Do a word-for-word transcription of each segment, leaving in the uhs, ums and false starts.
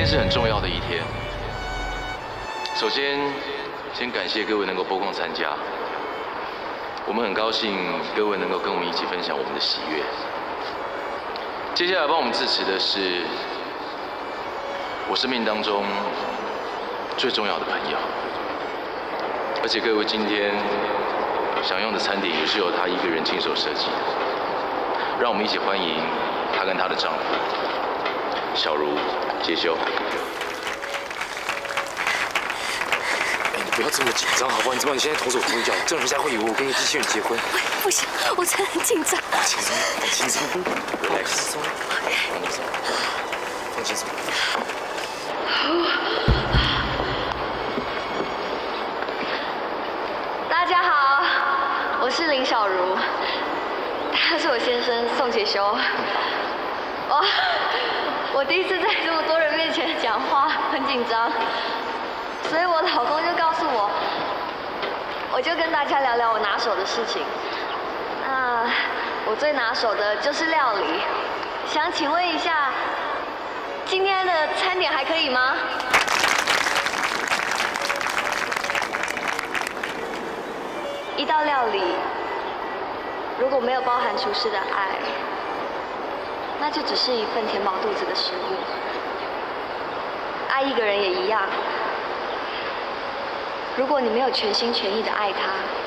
是很重要的一天。首先，先感谢各位能够拨空参加，我们很高兴各位能够跟我们一起分享我们的喜悦。接下来帮我们致辞的是我生命当中最重要的朋友，而且各位今天享用的餐点也是由他一个人亲手设计的。让我们一起欢迎她跟她的丈夫小茹、杰修。 哎，你不要这么紧张好不好？你知道你现在同手同脚，这样人家会以为我跟一个机器人结婚。 不行，我真的很紧张。 放轻松，放轻松 ，relax， 放轻松，放轻松。 大家好，我是林小茹，他是我先生宋杰修。哇，我第一次在这么多人面前讲话，很紧张，所以我老公就告诉我，我就跟大家聊聊我拿手的事情。那我最拿手的就是料理，想请问一下，今天的餐点还可以吗？一道料理如果没有包含厨师的爱，那就只是一份填饱肚子的食物。爱一个人也一样，如果你没有全心全意的爱他，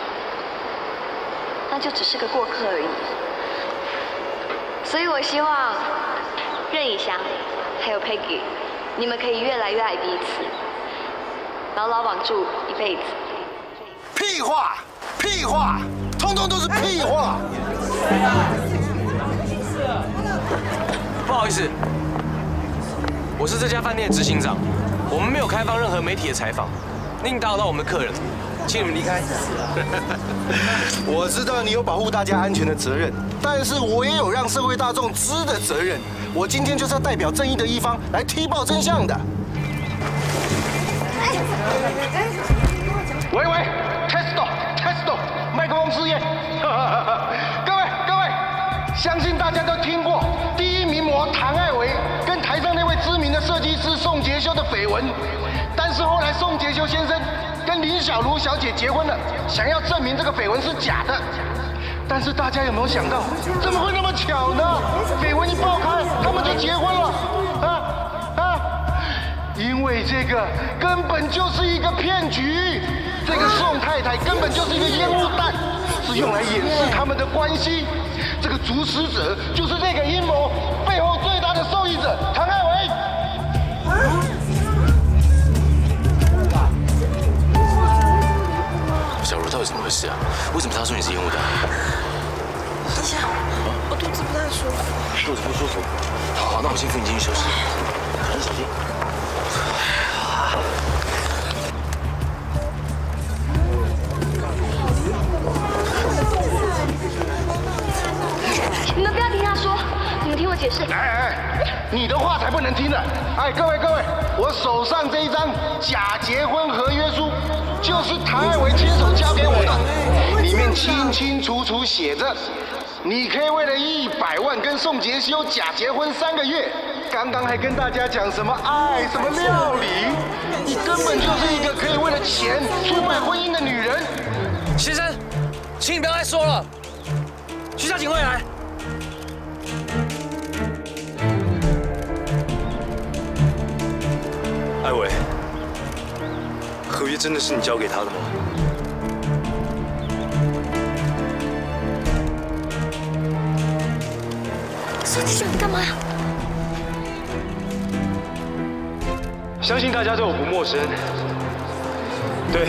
那就只是个过客而已。所以我希望任以翔还有 Peggy， 你们可以越来越爱彼此，牢牢绑住一辈子。 屁话！屁话，通通都是屁话。 不好意思，我是这家饭店的执行长，我们没有开放任何媒体的采访，您打扰到我们的客人，请你们离开。 我知道你有保护大家安全的责任，但是我也有让社会大众知的责任。我今天就是要代表正义的一方来踢爆真相的。喂喂 ，test test， 麦克风试验。各位各位，相信大家都听过第一名模唐艾薇跟台上那位知名的设计师宋杰修的绯闻，但是后来宋杰修先生跟林小茹小姐结婚了，想要证明这个绯闻是假的。但是大家有没有想到，怎么会那么巧呢？绯闻一爆开，他们就结婚了啊啊！因为这个根本就是一个骗局，这个宋太太根本就是一个烟雾弹，是用来掩饰他们的关系。这个主使者就是这个阴谋背后最大的受益者唐艾薇。 小茹到底怎么回事啊？为什么他说你是烟雾弹？ 等一下，我肚子不太舒服。 肚子不舒服？好，好，那我先扶你进去休息。小心，小心。 你们不要听他说，你们听我解释。 哎哎，你的话才不能听呢！哎，各位各位，我手上这一张假结婚合约书，就是唐艾薇亲手交给我的，里面清清楚楚写着，你可以为了一百万跟宋杰修假结婚三个月。刚刚还跟大家讲什么爱什么料理，你根本就是一个可以为了钱出卖婚姻的女人。 先生，请你不要再说了，去叫警卫来。艾薇，合约真的是你交给他的吗？ 宋杰修，你干嘛呀？ 相信大家对我不陌生，对，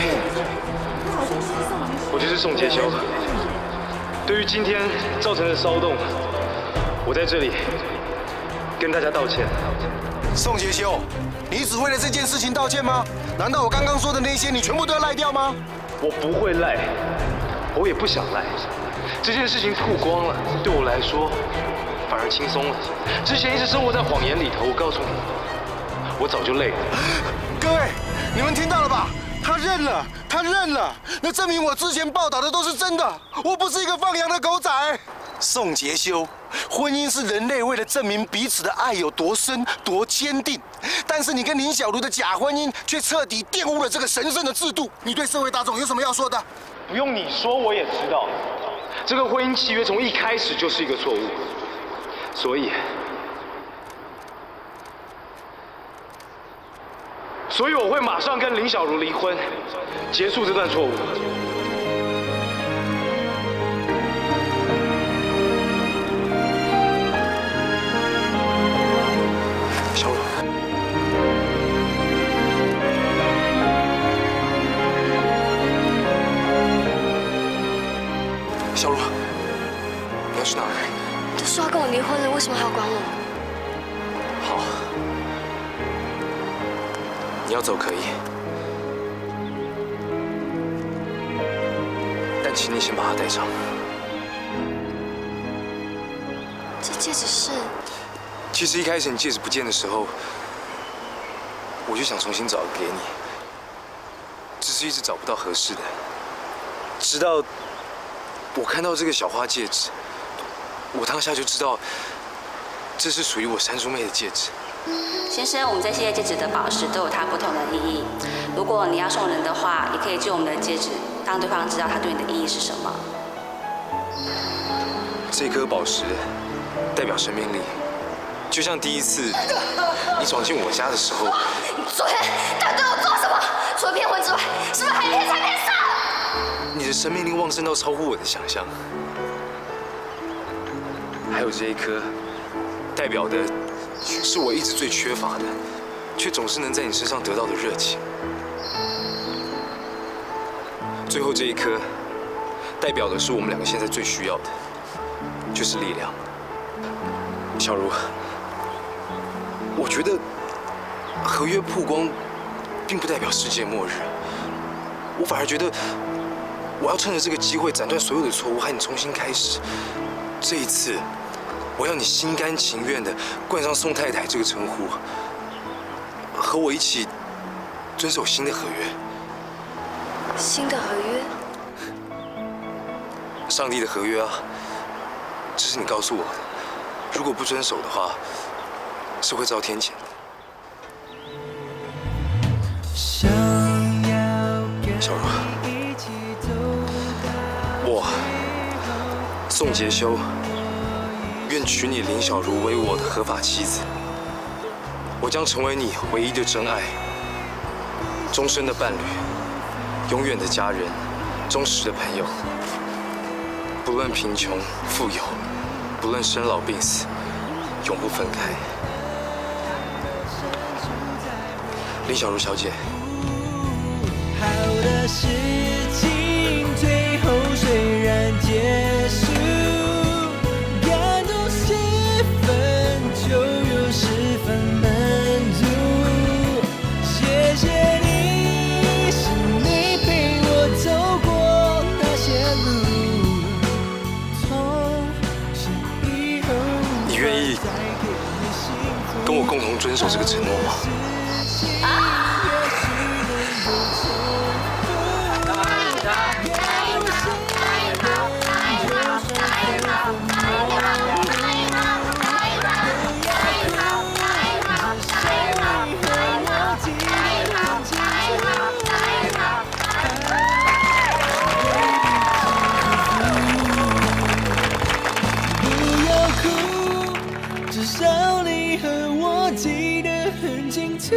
我就是宋杰修。对于今天造成的骚动，我在这里跟大家道歉。 宋杰修，你只为了这件事情道歉吗？难道我刚刚说的那些你全部都要赖掉吗？ 我不会赖，我也不想赖。这件事情曝光了，对我来说反而轻松了。之前一直生活在谎言里头，我告诉你，我早就累了。 各位，你们听到了吧？他认了，他认了，那证明我之前报道的都是真的，我不是一个放羊的狗仔。 宋杰修，婚姻是人类为了证明彼此的爱有多深、多坚定。但是你跟林小茹的假婚姻，却彻底玷污了这个神圣的制度。你对社会大众有什么要说的？ 不用你说，我也知道，这个婚姻契约从一开始就是一个错误，所以，所以我会马上跟林小茹离婚，结束这段错误。 小茹，小茹，你要去哪儿？ 都说要跟我离婚了，为什么还要管我？ 好，你要走可以，但请你先把它带上。 这戒指是…… 其实一开始你戒指不见的时候，我就想重新找个给你，只是一直找不到合适的。直到我看到这个小花戒指，我当下就知道，这是属于我山猪妹的戒指。 先生，我们这些戒指的宝石都有它不同的意义。如果你要送人的话，也可以借我们的戒指，让对方知道它对你的意义是什么。 这颗宝石代表生命力。 就像第一次你闯进我家的时候， 你昨天到底对我做什么？除了骗婚之外，是不是还骗财骗色？ 你的生命力旺盛到超乎我的想象。还有这一颗，代表的是我一直最缺乏的，却总是能在你身上得到的热情。最后这一颗，代表的是我们两个现在最需要的，就是力量。小茹。 我觉得合约曝光，并不代表世界末日。我反而觉得，我要趁着这个机会斩断所有的错误，和你重新开始。这一次，我要你心甘情愿地冠上宋太太这个称呼，和我一起遵守新的合约。 新的合约？ 上帝的合约啊！这是你告诉我的。如果不遵守的话， 是会遭天谴的。小茹，我宋杰修愿娶你林小茹为我的合法妻子。我将成为你唯一的真爱，终身的伴侣，永远的家人，忠实的朋友。不论贫穷富有，不论生老病死，永不分开。 林小茹小姐， 好的事情最后虽然结束，感动十分就有十分满足。谢谢你，是你陪我走过那些路，从此以后你愿意跟我共同遵守这个承诺吗？ 至少你和我记得很清楚。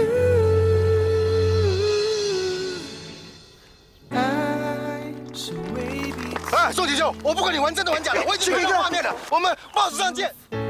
爱是为彼此。 哎，宋杰修，我不管你玩真的玩假的，我已经拍到画面了，我们报纸上见。